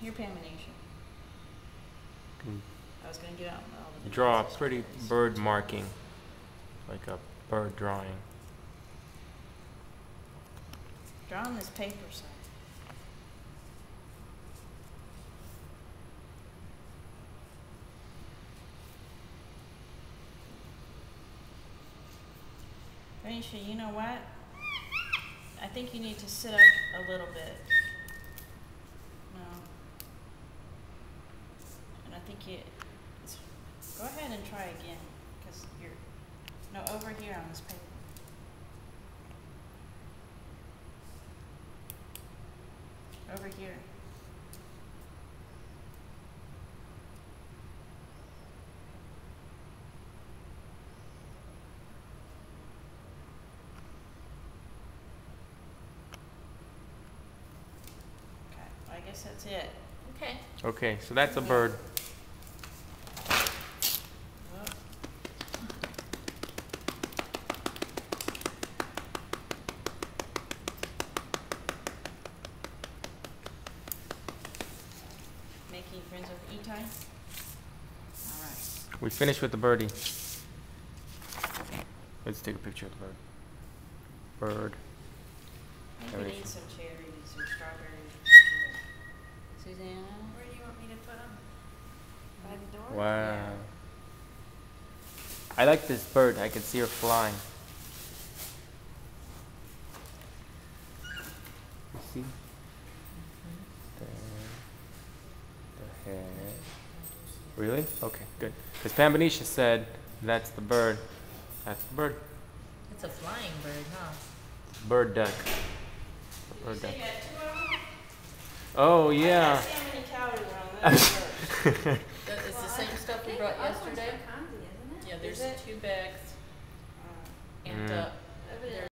Here, Pambanation. I was gonna get out all the Draw a pretty bird marking, like a bird drawing. Draw on this paper side. Anisha, you know what? I think you need to sit up a little bit. No. And I think go ahead and try again, because no, over here on this paper. Over here. Okay, I guess that's it. Okay. Okay, so that's a bird. Making friends with Itai. All right. We finished with the birdie. Let's take a picture of the bird. Bird. I think we need some cherries or strawberries. Susanna? Where do you want me to put them? By the door? Wow. Yeah. I like this bird. I can see her flying. You see? The head. Really? Okay, good. Because Pambanisha said that's the bird. That's the bird. It's a flying bird, huh? Bird duck. Bird duck. You got 2 of them? Oh, I yeah. can't see how many calories are on that bird. It's the same stuff we brought yesterday. Candy, isn't it? Yeah, there's Is it? 2 bags and Mm.